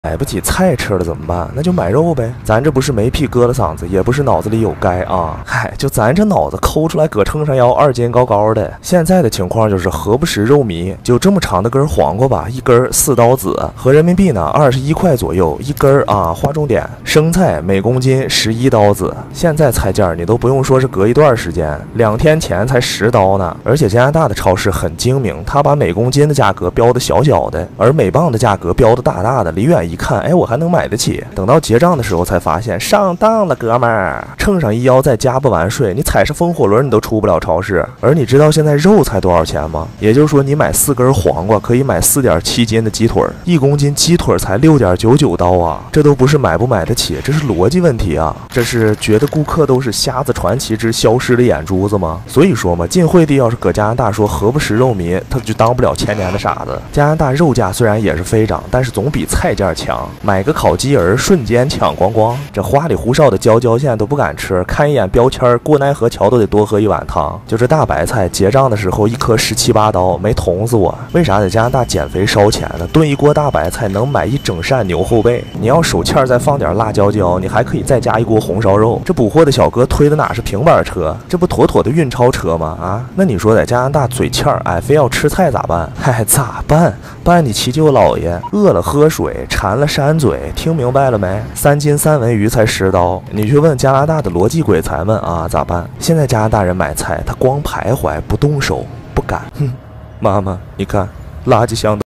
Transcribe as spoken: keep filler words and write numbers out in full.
买不起菜吃了怎么办？那就买肉呗。咱这不是没屁搁了嗓子，也不是脑子里有该啊。嗨，就咱这脑子抠出来搁秤上腰，二斤高高的。现在的情况就是何不食肉糜，就这么长的根黄瓜吧，一根四刀子，合人民币呢二十一块左右一根啊。划重点，生菜每公斤十一刀子。现在菜价你都不用说是隔一段时间，两天前才十刀呢。而且加拿大的超市很精明，他把每公斤的价格标的小小的，而每磅的价格标的大大的，离远一看，哎，我还能买得起。等到结账的时候才发现上当了，哥们儿，秤上一腰再加不完税，你踩上风火轮你都出不了超市。而你知道现在肉才多少钱吗？也就是说，你买四根黄瓜可以买四点七斤的鸡腿，一公斤鸡腿才六点九九刀啊！这都不是买不买得起，这是逻辑问题啊！这是觉得顾客都是瞎子传奇之消失的眼珠子吗？所以说嘛，晋惠帝要是搁加拿大说何不食肉糜，他就当不了千年的傻子。加拿大肉价虽然也是飞涨，但是总比菜价强。买个烤鸡儿瞬间抢光光，这花里胡哨的椒椒馅都不敢吃，看一眼标签，过奈何桥都得多喝一碗汤。就这大白菜结账的时候一颗十七八刀，没捅死我。为啥在加拿大减肥烧钱呢？炖一锅大白菜能买一整扇牛后背，你要手欠再放点辣椒椒，你还可以再加一锅红烧肉。这补货的小哥推的哪是平板车，这不妥妥的运钞车吗？啊，那你说在加拿大嘴欠儿，哎，非要吃菜咋办？嗨，咋办？办你祈求老爷，饿了喝水，馋了扇嘴，听明白了没？三斤三文鱼才十刀，你去问加拿大的逻辑鬼才们啊，咋办？现在加拿大人买菜，他光徘徊不动手，不敢。哼，妈妈，你看垃圾箱的。